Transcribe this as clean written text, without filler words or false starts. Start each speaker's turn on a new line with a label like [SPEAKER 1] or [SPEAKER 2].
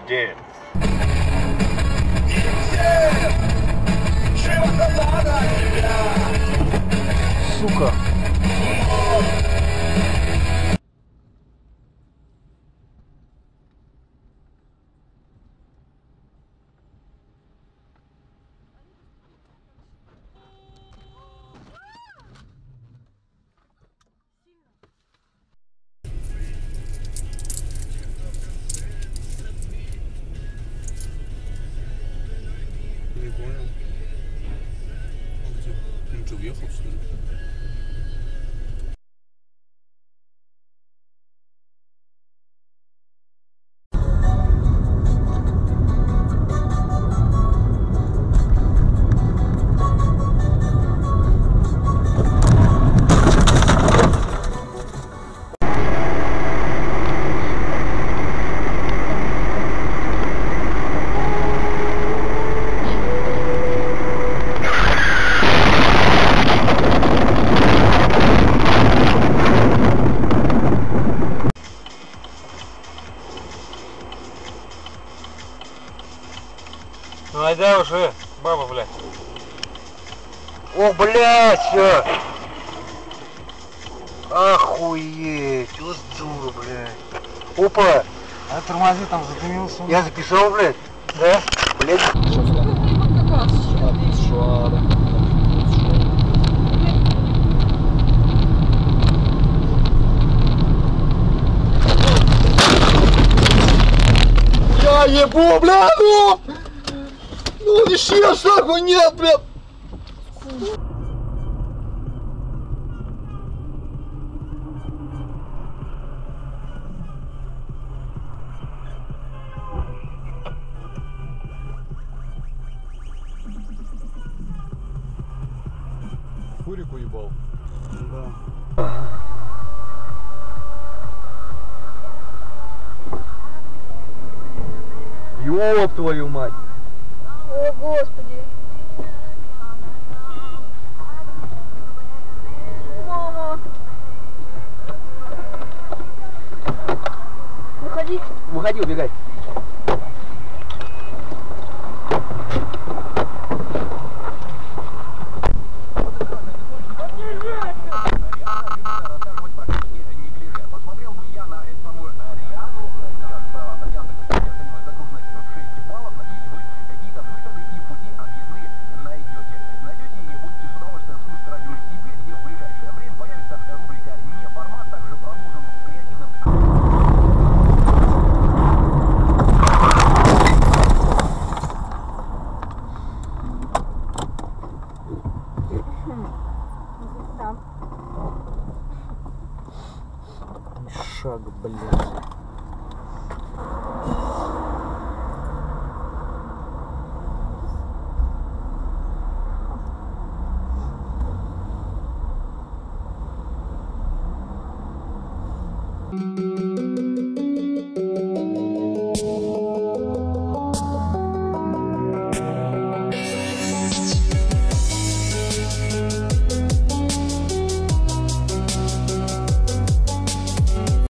[SPEAKER 1] Где?
[SPEAKER 2] Сука.
[SPEAKER 3] Не понял. А где? Он что, уехал, что ли?
[SPEAKER 2] Ну айда уже, баба, блядь.
[SPEAKER 4] О, блядь, всё. Охуеть, вот дура, блядь. Опа,
[SPEAKER 2] А тормози, там задымился.
[SPEAKER 4] я записал, блядь. Да? Блядь.
[SPEAKER 2] Я ебу, бля, ну! Ну не съешь, нахуй, нет, бля!
[SPEAKER 3] Фурик уебал.
[SPEAKER 2] Да.
[SPEAKER 4] Ёб твою мать.
[SPEAKER 5] О, Господи. Мама. Выходи.
[SPEAKER 4] Выходи, убегай.
[SPEAKER 5] Там.
[SPEAKER 2] Шаг, блядь.